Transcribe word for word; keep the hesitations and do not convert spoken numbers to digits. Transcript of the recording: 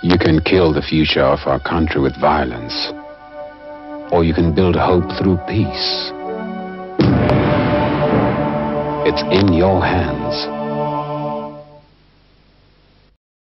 You can kill the future of our country with violence, or you can build hope through peace. It's in your hands.